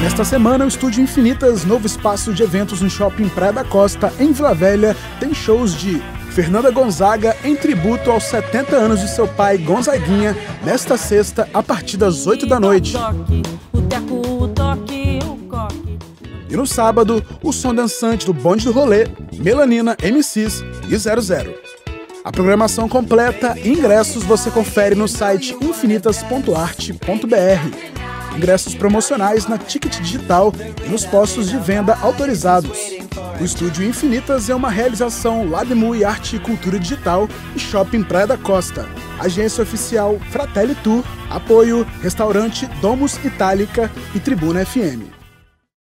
Nesta semana, o Estúdio Infinitas, novo espaço de eventos no Shopping Praia da Costa, em Vila Velha, tem shows de Fernanda Gonzaga em tributo aos 70 anos de seu pai Gonzaguinha, nesta sexta, a partir das 8 da noite. E no sábado, o som dançante do Bonde do Rolê, Melanina, MCs e 00. A programação completa e ingressos você confere no site infinitas.arte.br. Ingressos promocionais na Ticket Digital e nos postos de venda autorizados. O Estúdio Infinitas é uma realização Lademui Arte e Cultura Digital e Shopping Praia da Costa. Agência oficial Fratelli Tour, apoio Restaurante Domus Itálica e Tribuna FM.